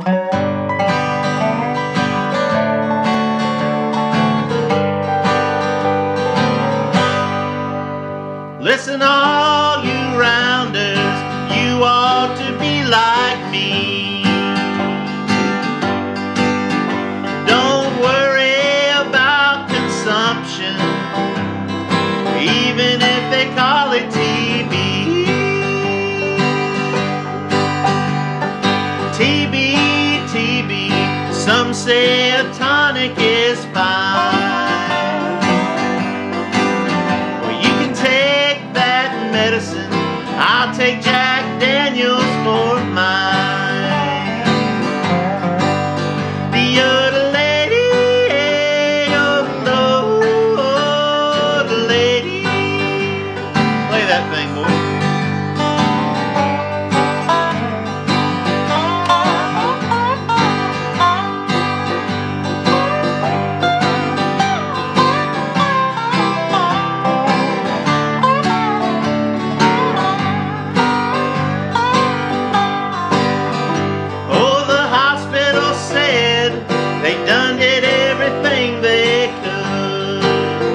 Listen, all you rounders, you ought to be like me. Don't worry about consumption, even if they call it TB. TB, some say a tonic is fine. Medicine, I'll take Jack Daniels for mine. The other lady, oh, the lady. Play that thing, boy. They done did everything they could,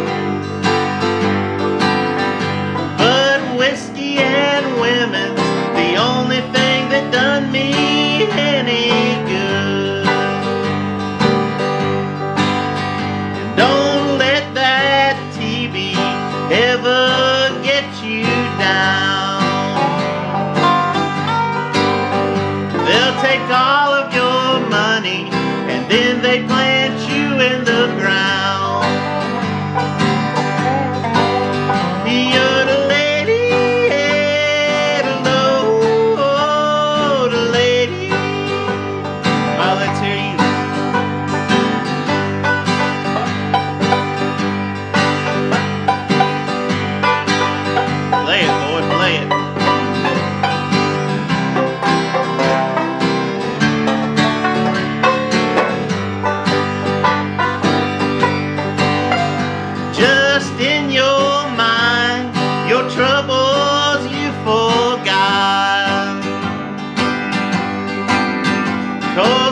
but whiskey and women's the only thing that done me any good. And don't let that TB ever get you down. They'll take all of your money and then they plant you in the ground. You're the lady, the lady. Well, let's hear you. Play it, boy, play it. Just in your mind, your troubles you forgot.